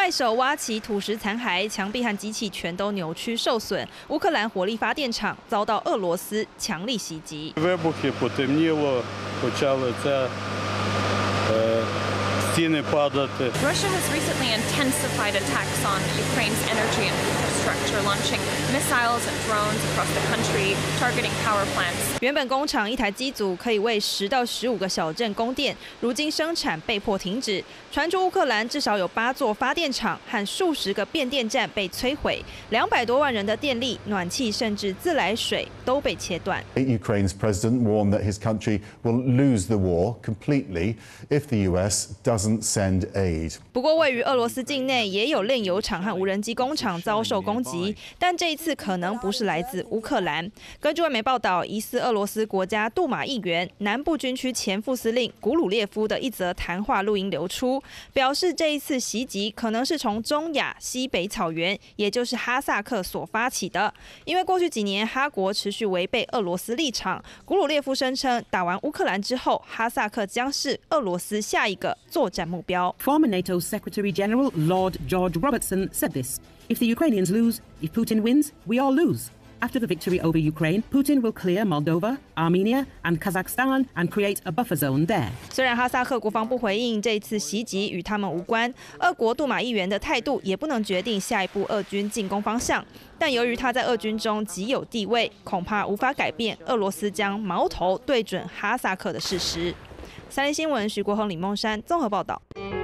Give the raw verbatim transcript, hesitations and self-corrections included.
外手挖起土石残骸，墙壁和机器全都扭曲受损。乌克兰火力发电厂遭到俄罗斯强力袭击。 Вибухи, потемніло, почали це стіни падати. Russia has recently intensified attacks on Ukraine's energy and infrastructure, launching missiles and drones across the country, targeting power plants. 原本工厂一台机组可以为十到十五个小镇供电，如今生产被迫停止。传出乌克兰至少有八座发电厂和数十个变电站被摧毁，两百多万人的电力、暖气甚至自来水都被切断。 Ukraine's president warned that his country will lose the war completely if the U S doesn't send aid. 不过，位于俄罗斯境内也有炼油厂和无人机工厂遭受攻击，但这一次可能不是来自乌克兰。根据外媒报道，疑似俄罗斯国家杜马议员、南部军区前副司令古鲁列夫的一则谈话录音流出，表示这一次袭击可能是从中亚西北草原，也就是哈萨克所发起的。因为过去几年哈国持续违背俄罗斯立场，古鲁列夫声称打完乌克兰之后，哈萨克将是俄罗斯下一个作战目标。 Former NATO Secretary General Lord George Robertson said this: "If the Ukrainians lose, if Putin wins, we all lose." After the victory over Ukraine, Putin will clear Moldova, Armenia, and Kazakhstan and create a buffer zone there. 虽然哈萨克国防部回应这次袭击与他们无关，俄国杜马议员的态度也不能决定下一步俄军进攻方向。但由于他在俄军中极有地位，恐怕无法改变俄罗斯将矛头对准哈萨克的事实。三立新闻徐国恒、李梦山综合报道。